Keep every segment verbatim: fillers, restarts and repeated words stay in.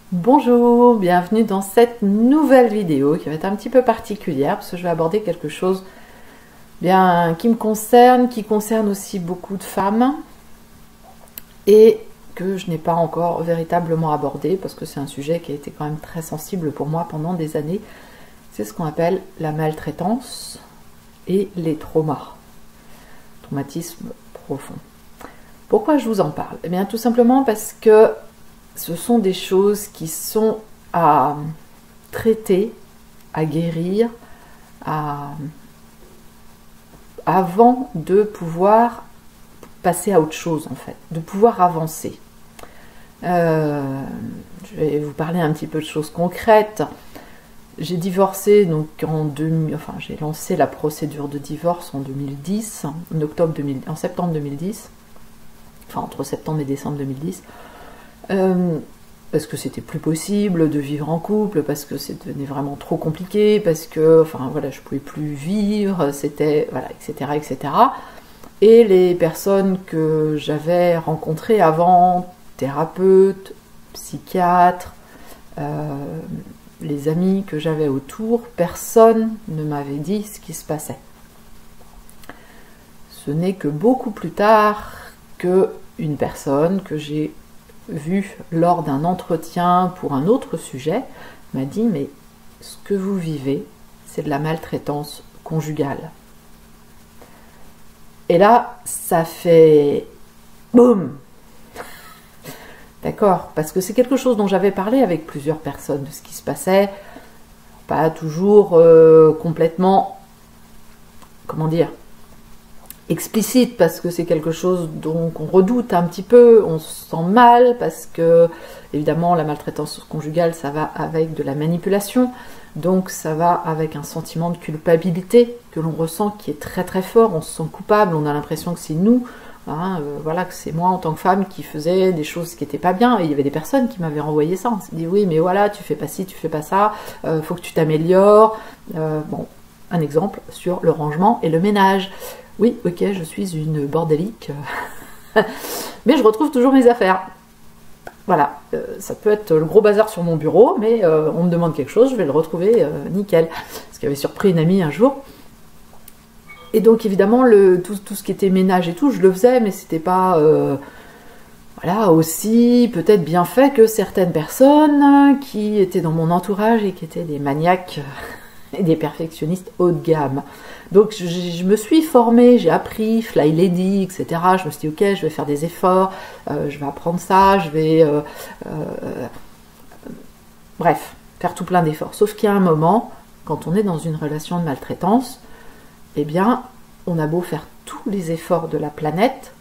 Bonjour, bienvenue dans cette nouvelle vidéo qui va être un petit peu particulière parce que je vais aborder quelque chose bien qui me concerne, qui concerne aussi beaucoup de femmes et que je n'ai pas encore véritablement abordé parce que c'est un sujet qui a été quand même très sensible pour moi pendant des années. C'est ce qu'on appelle la maltraitance et les traumas, traumatisme profond. Pourquoi je vous en parle? Eh bien tout simplement parce que ce sont des choses qui sont à traiter, à guérir, à... avant de pouvoir passer à autre chose en fait, de pouvoir avancer. Euh, je vais vous parler un petit peu de choses concrètes. J'ai divorcé donc en deux mille, enfin j'ai lancé la procédure de divorce en deux mille dix, en octobre deux mille, en septembre deux mille dix, enfin entre septembre et décembre deux mille dix. Euh, parce que c'était plus possible de vivre en couple, parce que c'est devenu vraiment trop compliqué, parce que, enfin voilà, je pouvais plus vivre, c'était, voilà, et cetera, et cetera. Et les personnes que j'avais rencontrées avant, thérapeutes, psychiatres, euh, les amis que j'avais autour, personne ne m'avait dit ce qui se passait. Ce n'est que beaucoup plus tard que une personne que j'ai vu lors d'un entretien pour un autre sujet, m'a dit mais ce que vous vivez, c'est de la maltraitance conjugale. Et là, ça fait boum. D'accord, parce que c'est quelque chose dont j'avais parlé avec plusieurs personnes de ce qui se passait, pas toujours euh, complètement, comment dire, explicite, parce que c'est quelque chose dont on redoute un petit peu, on se sent mal, parce que évidemment la maltraitance conjugale ça va avec de la manipulation, donc ça va avec un sentiment de culpabilité que l'on ressent qui est très très fort, on se sent coupable, on a l'impression que c'est nous, hein, euh, voilà, que c'est moi en tant que femme qui faisais des choses qui n'étaient pas bien, et il y avait des personnes qui m'avaient renvoyé ça, on s'est dit oui mais voilà tu fais pas ci, tu fais pas ça, euh, faut que tu t'améliores, euh, bon, un exemple sur le rangement et le ménage. Oui, ok, je suis une bordélique, mais je retrouve toujours mes affaires. Voilà, euh, ça peut être le gros bazar sur mon bureau, mais euh, on me demande quelque chose, je vais le retrouver euh, nickel. Ce qui avait surpris une amie un jour. Et donc évidemment, le, tout, tout ce qui était ménage et tout, je le faisais, mais c'était pas euh, voilà, aussi peut-être bien fait que certaines personnes qui étaient dans mon entourage et qui étaient des maniaques et des perfectionnistes haut de gamme. Donc je, je me suis formée, j'ai appris Fly Lady, et cetera. Je me suis dit ok, je vais faire des efforts, euh, je vais apprendre ça, je vais euh, euh, bref, faire tout plein d'efforts. Sauf qu'il y a un moment, quand on est dans une relation de maltraitance, eh bien, on a beau faire tous les efforts de la planète,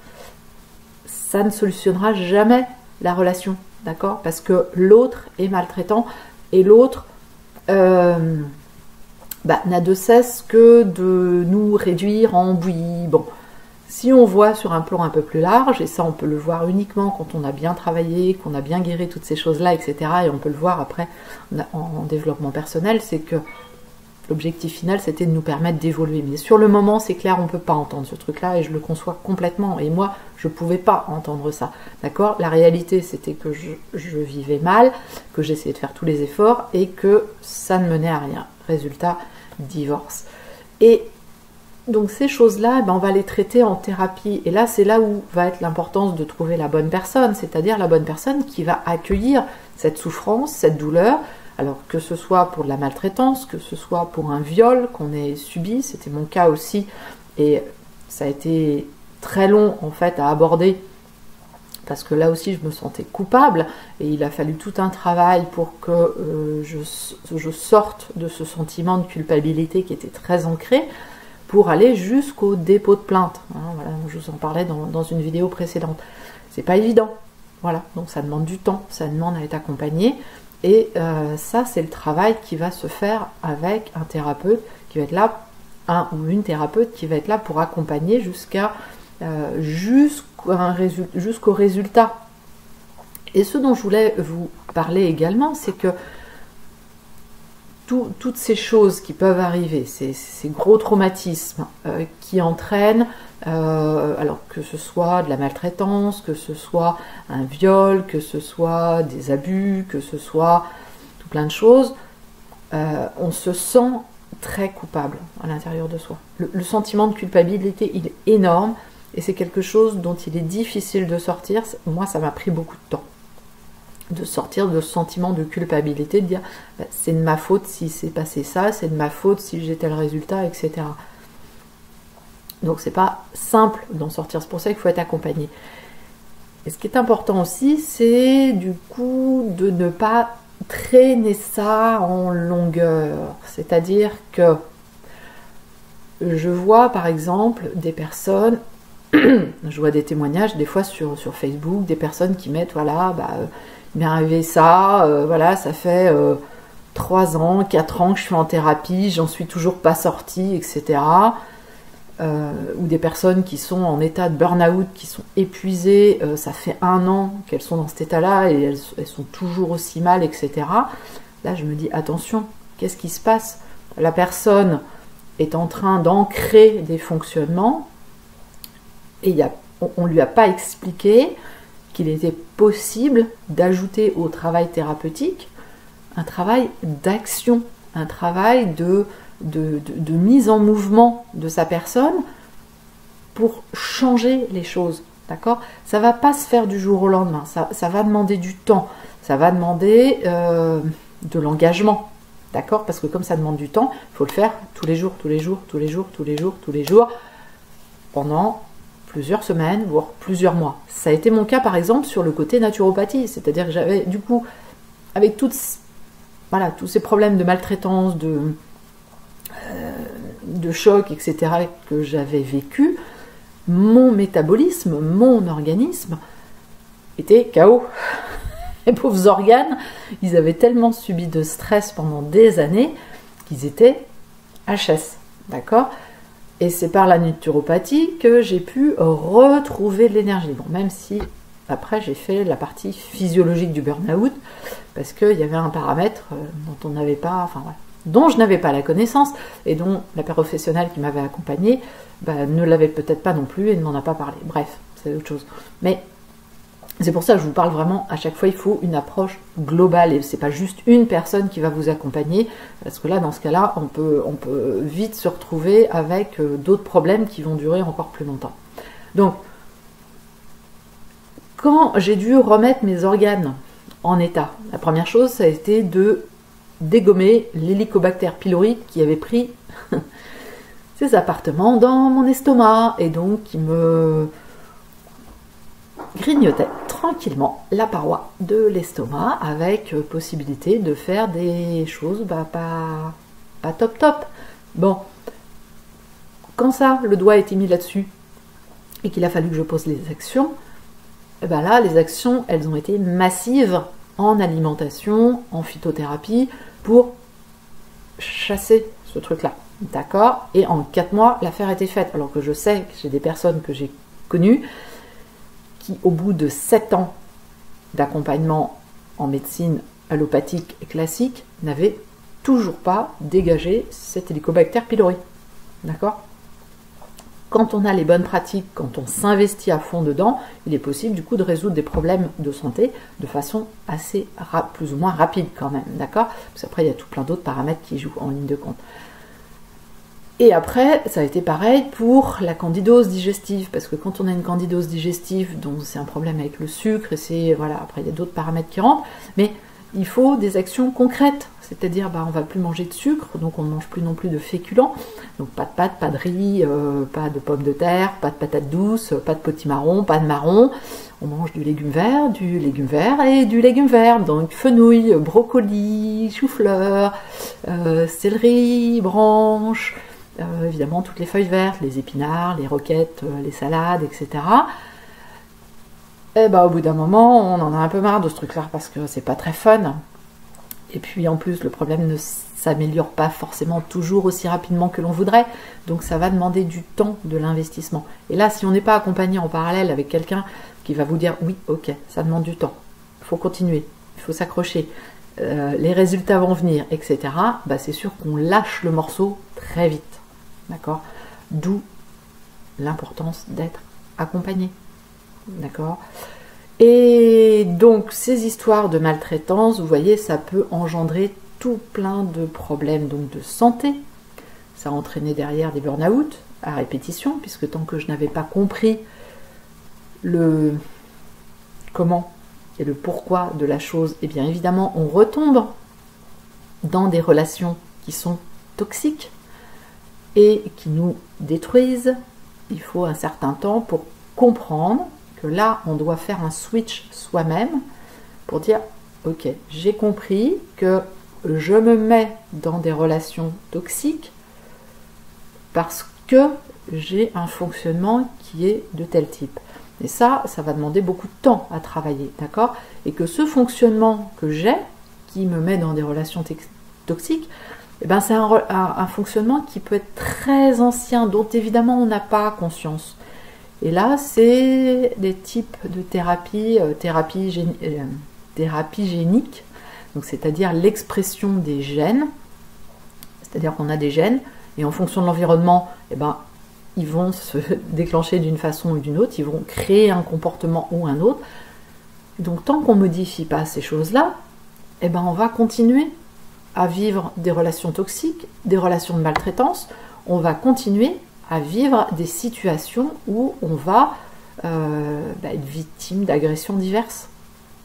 ça ne solutionnera jamais la relation, d'accord? Parce que l'autre est maltraitant et l'autre euh, Bah, n'a de cesse que de nous réduire en bouillie. Bon, si on voit sur un plan un peu plus large, et ça on peut le voir uniquement quand on a bien travaillé, qu'on a bien guéri toutes ces choses-là, et cetera, et on peut le voir après en, en développement personnel, c'est que l'objectif final c'était de nous permettre d'évoluer. Mais sur le moment, c'est clair, on ne peut pas entendre ce truc-là, et je le conçois complètement, et moi, je ne pouvais pas entendre ça, d'accord? La réalité, c'était que je, je vivais mal, que j'essayais de faire tous les efforts, et que ça ne menait à rien. Résultat, divorce. Et donc ces choses-là, ben, on va les traiter en thérapie. Et là, c'est là où va être l'importance de trouver la bonne personne, c'est-à-dire la bonne personne qui va accueillir cette souffrance, cette douleur, alors que ce soit pour de la maltraitance, que ce soit pour un viol qu'on ait subi, c'était mon cas aussi, et ça a été très long en fait à aborder, parce que là aussi je me sentais coupable et il a fallu tout un travail pour que euh, je, je sorte de ce sentiment de culpabilité qui était très ancré pour aller jusqu'au dépôt de plainte. Hein, voilà, je vous en parlais dans, dans une vidéo précédente. C'est pas évident, voilà, donc ça demande du temps, ça demande à être accompagné et euh, ça c'est le travail qui va se faire avec un thérapeute qui va être là, un ou une thérapeute qui va être là pour accompagner jusqu'à euh, jusqu'à jusqu'au résultat. Et ce dont je voulais vous parler également, c'est que tout, toutes ces choses qui peuvent arriver, ces, ces gros traumatismes euh, qui entraînent, euh, alors que ce soit de la maltraitance, que ce soit un viol, que ce soit des abus, que ce soit tout plein de choses, euh, on se sent très coupable à l'intérieur de soi. Le, le sentiment de culpabilité, il est énorme, et c'est quelque chose dont il est difficile de sortir. Moi, ça m'a pris beaucoup de temps de sortir de ce sentiment de culpabilité, de dire bah, c'est de ma faute si c'est passé ça, c'est de ma faute si j'ai tel résultat, et cetera. Donc c'est pas simple d'en sortir, c'est pour ça qu'il faut être accompagné. Et ce qui est important aussi, c'est du coup de ne pas traîner ça en longueur. C'est-à-dire que je vois par exemple des personnes, je vois des témoignages des fois sur, sur Facebook, des personnes qui mettent voilà, bah, il m'est arrivé ça, euh, voilà, ça fait euh, trois ans, quatre ans que je suis en thérapie, j'en suis toujours pas sortie, et cetera. Euh, ou des personnes qui sont en état de burn-out, qui sont épuisées, euh, ça fait un an qu'elles sont dans cet état-là et elles, elles sont toujours aussi mal, et cetera. Là, je me dis, attention, qu'est-ce qui se passe? La personne est en train d'ancrer des fonctionnements et y a, on ne lui a pas expliqué qu'il était possible d'ajouter au travail thérapeutique un travail d'action, un travail de, de, de, de mise en mouvement de sa personne pour changer les choses, d'accord? Ça ne va pas se faire du jour au lendemain, ça, ça va demander du temps, ça va demander euh, de l'engagement, d'accord? Parce que comme ça demande du temps, il faut le faire tous les jours, tous les jours, tous les jours, tous les jours, tous les jours, pendant plusieurs semaines, voire plusieurs mois. Ça a été mon cas par exemple sur le côté naturopathie, c'est-à-dire que j'avais du coup, avec toutes, voilà, tous ces problèmes de maltraitance, de, euh, de choc, et cetera que j'avais vécu, mon métabolisme, mon organisme était K O. Les pauvres organes, ils avaient tellement subi de stress pendant des années qu'ils étaient H S, d'accord ? Et c'est par la naturopathie que j'ai pu retrouver de l'énergie. Bon, même si après j'ai fait la partie physiologique du burn-out, parce qu'il y avait un paramètre dont on n'avait pas, enfin voilà, dont je n'avais pas la connaissance et dont la professionnelle qui m'avait accompagnée bah, ne l'avait peut-être pas non plus et ne m'en a pas parlé. Bref, c'est autre chose. Mais c'est pour ça que je vous parle vraiment, à chaque fois il faut une approche globale et c'est pas juste une personne qui va vous accompagner, parce que là dans ce cas-là on peut, on peut vite se retrouver avec d'autres problèmes qui vont durer encore plus longtemps. Donc quand j'ai dû remettre mes organes en état, la première chose ça a été de dégommer l'Helicobacter pylori qui avait pris ses appartements dans mon estomac et donc qui me grignotait tranquillement la paroi de l'estomac avec possibilité de faire des choses bah, pas, pas top top. Bon, quand ça, le doigt a été mis là-dessus et qu'il a fallu que je pose les actions, et ben là, les actions, elles ont été massives en alimentation, en phytothérapie pour chasser ce truc-là. D'accord? Et en quatre mois, l'affaire était faite. Alors que je sais que j'ai des personnes que j'ai connues qui, au bout de sept ans d'accompagnement en médecine allopathique et classique, n'avaient toujours pas dégagé cet Helicobacter pylori. D'accord? Quand on a les bonnes pratiques, quand on s'investit à fond dedans, il est possible du coup de résoudre des problèmes de santé de façon assez plus ou moins rapide quand même. D'accord? Parce qu'après, il y a tout plein d'autres paramètres qui jouent en ligne de compte. Et après, ça a été pareil pour la candidose digestive, parce que quand on a une candidose digestive, dont c'est un problème avec le sucre, et c'est, voilà, après il y a d'autres paramètres qui rentrent, mais il faut des actions concrètes, c'est-à-dire, bah, on va plus manger de sucre, donc on ne mange plus non plus de féculents, donc pas de pâtes, pas de riz, euh, pas de pommes de terre, pas de patates douces, pas de potimarron, pas de marron, on mange du légume vert, du légume vert et du légume vert, donc fenouil, brocoli, chou-fleur, euh, céleri, branches, Euh, évidemment toutes les feuilles vertes, les épinards, les roquettes, euh, les salades, et cetera. Et bah au bout d'un moment, on en a un peu marre de ce truc-là parce que c'est pas très fun. Et puis en plus, le problème ne s'améliore pas forcément toujours aussi rapidement que l'on voudrait. Donc ça va demander du temps, de l'investissement. Et là, si on n'est pas accompagné en parallèle avec quelqu'un qui va vous dire oui, ok, ça demande du temps, il faut continuer, il faut s'accrocher. euh, les résultats vont venir, et cetera, bah, c'est sûr qu'on lâche le morceau très vite. D'accord? D'où l'importance d'être accompagné. D'accord? Et donc, ces histoires de maltraitance, vous voyez, ça peut engendrer tout plein de problèmes donc de santé. Ça a entraîné derrière des burn-out à répétition, puisque tant que je n'avais pas compris le comment et le pourquoi de la chose, et eh bien évidemment, on retombe dans des relations qui sont toxiques et qui nous détruisent. Il faut un certain temps pour comprendre que là, on doit faire un switch soi-même pour dire, ok, j'ai compris que je me mets dans des relations toxiques parce que j'ai un fonctionnement qui est de tel type. Et ça, ça va demander beaucoup de temps à travailler, d'accord? Et que ce fonctionnement que j'ai, qui me met dans des relations toxiques, eh ben c'est un, un, un fonctionnement qui peut être très ancien, dont évidemment on n'a pas conscience. Et là, c'est des types de thérapie, euh, thérapie, gén euh, thérapie génique, donc c'est-à-dire l'expression des gènes, c'est-à-dire qu'on a des gènes, et en fonction de l'environnement, eh ben, ils vont se déclencher d'une façon ou d'une autre, ils vont créer un comportement ou un autre. Donc tant qu'on ne modifie pas ces choses-là, eh ben, on va continuer à vivre des relations toxiques, des relations de maltraitance, on va continuer à vivre des situations où on va euh, bah, être victime d'agressions diverses. D'accord ?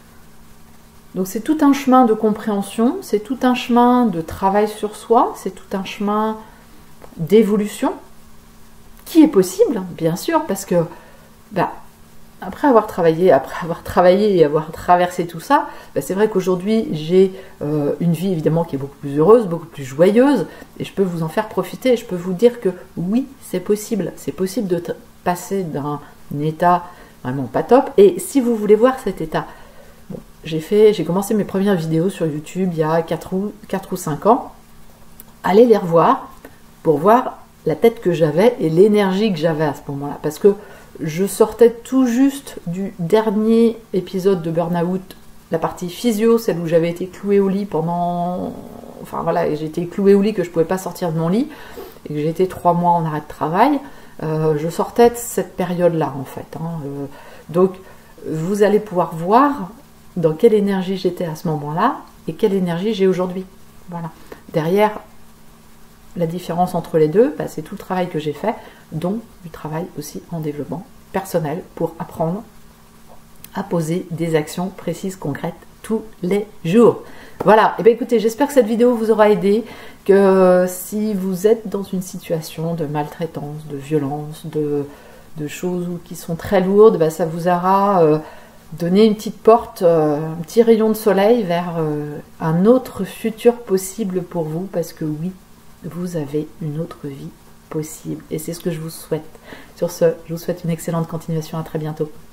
Donc c'est tout un chemin de compréhension, c'est tout un chemin de travail sur soi, c'est tout un chemin d'évolution qui est possible, bien sûr, parce que bah, après avoir travaillé, après avoir travaillé et avoir traversé tout ça, bah, c'est vrai qu'aujourd'hui j'ai euh, une vie évidemment qui est beaucoup plus heureuse, beaucoup plus joyeuse, et je peux vous en faire profiter, et je peux vous dire que oui, c'est possible, c'est possible de passer d'un état vraiment pas top, et si vous voulez voir cet état, bon, j'ai fait, j'ai commencé mes premières vidéos sur YouTube il y a quatre ou cinq ans, allez les revoir pour voir la tête que j'avais et l'énergie que j'avais à ce moment-là, parce que je sortais tout juste du dernier épisode de Burnout, la partie physio, celle où j'avais été clouée au lit pendant... Enfin voilà, j'ai été clouée au lit que je ne pouvais pas sortir de mon lit, et que j'ai été trois mois en arrêt de travail. Euh, je sortais de cette période-là, en fait. Hein. Euh, donc, vous allez pouvoir voir dans quelle énergie j'étais à ce moment-là, et quelle énergie j'ai aujourd'hui. Voilà. Derrière, la différence entre les deux, bah, c'est tout le travail que j'ai fait, dont du travail aussi en développement personnel pour apprendre à poser des actions précises, concrètes, tous les jours. Voilà, et bien écoutez, j'espère que cette vidéo vous aura aidé, que si vous êtes dans une situation de maltraitance, de violence, de, de choses qui sont très lourdes, bah, ça vous aura euh, donné une petite porte, euh, un petit rayon de soleil vers euh, un autre futur possible pour vous, parce que oui, vous avez une autre vie possible. Et c'est ce que je vous souhaite. Sur ce, je vous souhaite une excellente continuation. À très bientôt.